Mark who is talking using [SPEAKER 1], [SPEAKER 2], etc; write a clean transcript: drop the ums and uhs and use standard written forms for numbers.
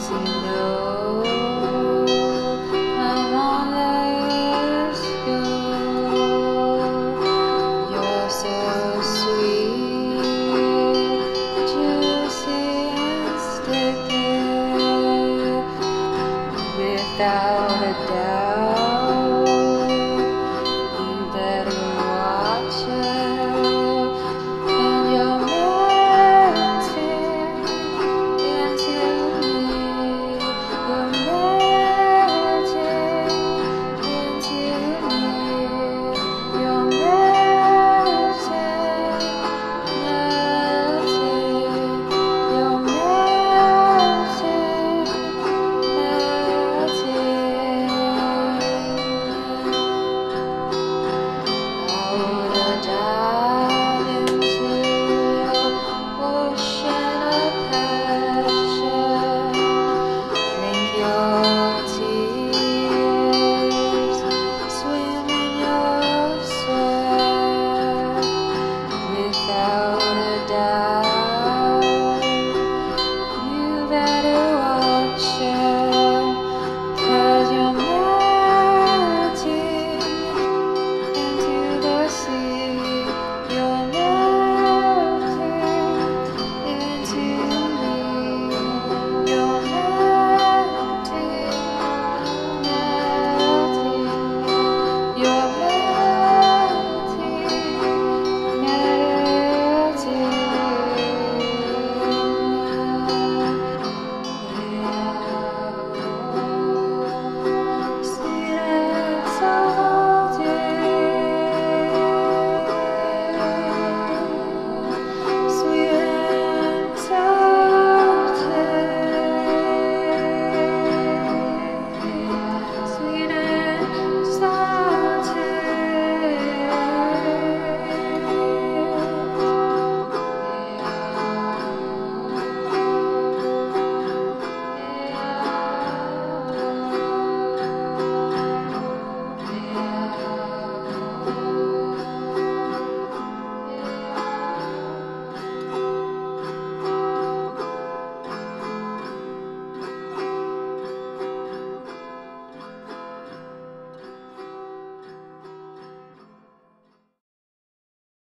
[SPEAKER 1] easy, no. Come on, let's go. You're so sweet, juicy and sticky. Without a doubt, you better watch it. And you're melting into me. You're melting into me. You're melting, melting. You're melting, melting. I wanna dive into your ocean of passion, drink your tears, swim in your sweat. Without a doubt, you better watch it.